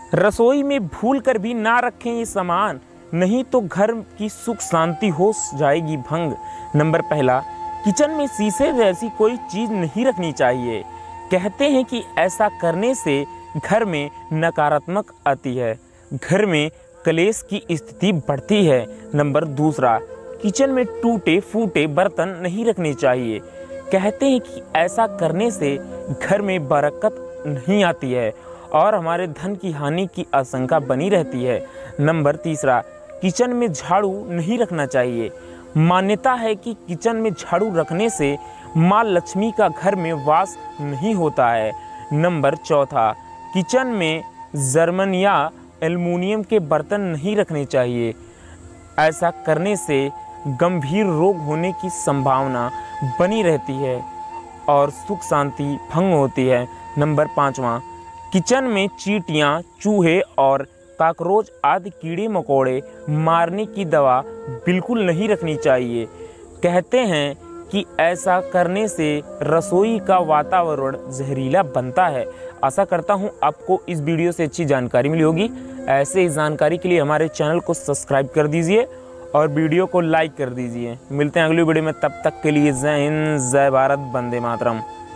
रसोई में भूल कर भी ना रखें ये सामान, नहीं तो घर की सुख शांति हो जाएगी भंग। नंबर पहला, किचन में शीशे जैसी कोई चीज़ नहीं रखनी चाहिए। कहते हैं कि ऐसा करने से घर में नकारात्मक आती है, घर में कलेश की स्थिति बढ़ती है। नंबर दूसरा, किचन में टूटे फूटे बर्तन नहीं रखने चाहिए। कहते हैं कि ऐसा करने से घर में बरकत नहीं आती है और हमारे धन की हानि की आशंका बनी रहती है। नंबर तीसरा, किचन में झाड़ू नहीं रखना चाहिए। मान्यता है कि किचन में झाड़ू रखने से माँ लक्ष्मी का घर में वास नहीं होता है। नंबर चौथा, किचन में जर्मन या एल्युमिनियम के बर्तन नहीं रखने चाहिए। ऐसा करने से गंभीर रोग होने की संभावना बनी रहती है और सुख शांति भंग होती है। नंबर पाँचवा, किचन में चींटियाँ, चूहे और कॉकरोच आदि कीड़े मकोड़े मारने की दवा बिल्कुल नहीं रखनी चाहिए। कहते हैं कि ऐसा करने से रसोई का वातावरण जहरीला बनता है। आशा करता हूं आपको इस वीडियो से अच्छी जानकारी मिली होगी। ऐसे ही जानकारी के लिए हमारे चैनल को सब्सक्राइब कर दीजिए और वीडियो को लाइक कर दीजिए। मिलते हैं अगली वीडियो में, तब तक के लिए जय हिंद, जय भारत, वंदे मातरम।